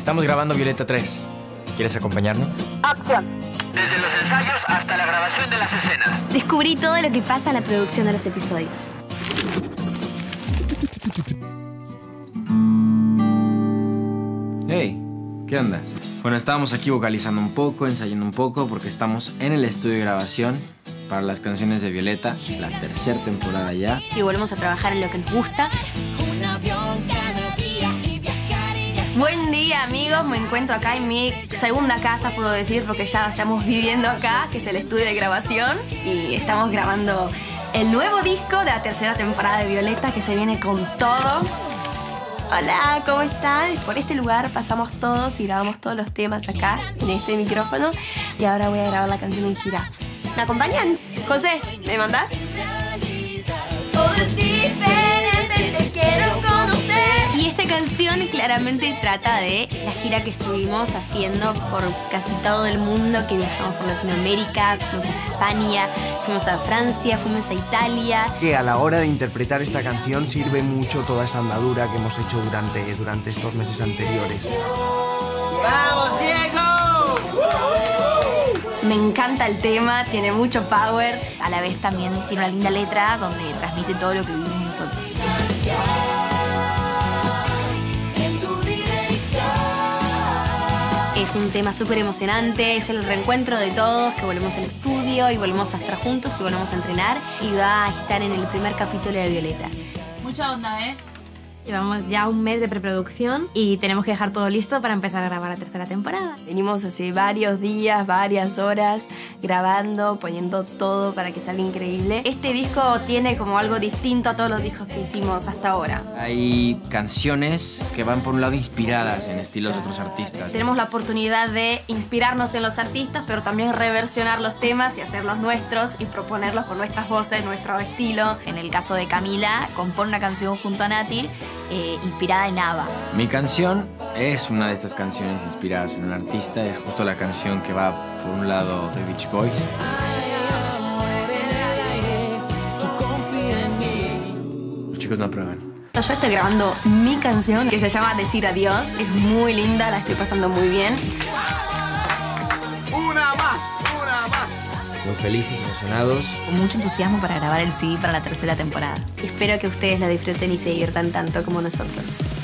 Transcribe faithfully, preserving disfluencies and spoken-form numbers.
Estamos grabando Violeta tres. ¿Quieres acompañarnos? Acción. Desde los ensayos hasta la grabación de las escenas. Descubrí todo lo que pasa en la producción de los episodios. Hey, ¿qué onda? Bueno, estábamos aquí vocalizando un poco, ensayando un poco, porque estamos en el estudio de grabación para las canciones de Violeta, la tercera temporada ya. Y volvemos a trabajar en lo que nos gusta. Buen día, amigos. Me encuentro acá en mi segunda casa, puedo decir, porque ya estamos viviendo acá, que es el estudio de grabación. Y estamos grabando el nuevo disco de la tercera temporada de Violeta, que se viene con todo. Hola, ¿cómo están? Por este lugar pasamos todos y grabamos todos los temas acá, en este micrófono. Y ahora voy a grabar la canción en gira. ¿Me acompañan? José, ¿me mandás? Y esta canción claramente trata de la gira que estuvimos haciendo por casi todo el mundo, que viajamos por Latinoamérica, fuimos a España, fuimos a Francia, fuimos a Italia. Que a la hora de interpretar esta canción sirve mucho toda esa andadura que hemos hecho durante, durante estos meses anteriores. ¡Vamos, Diego! Me encanta el tema, tiene mucho power. A la vez también tiene una linda letra donde transmite todo lo que vivimos nosotros. Es un tema súper emocionante, es el reencuentro de todos, que volvemos al estudio y volvemos a estar juntos y volvemos a entrenar. Y va a estar en el primer capítulo de Violeta. Mucha onda, ¿eh? Llevamos ya un mes de preproducción y tenemos que dejar todo listo para empezar a grabar la tercera temporada. Venimos hace varios días, varias horas grabando, poniendo todo para que salga increíble. Este disco tiene como algo distinto a todos los discos que hicimos hasta ahora. Hay canciones que van por un lado inspiradas en estilos de otros artistas. Tenemos la oportunidad de inspirarnos en los artistas, pero también reversionar los temas y hacerlos nuestros y proponerlos con nuestras voces, nuestro estilo. En el caso de Camila, compone una canción junto a Nati, eh, inspirada en ABBA. Mi canción es una de estas canciones inspiradas en un artista. Es justo la canción que va por un lado de Beach Boys. Los chicos no aprueban. Yo estoy grabando mi canción que se llama Decir Adiós. Es muy linda, la estoy pasando muy bien. ¡Una más! ¡Una más! Muy felices, emocionados. Con mucho entusiasmo para grabar el C D para la tercera temporada. Espero que ustedes la disfruten y se diviertan tanto como nosotros.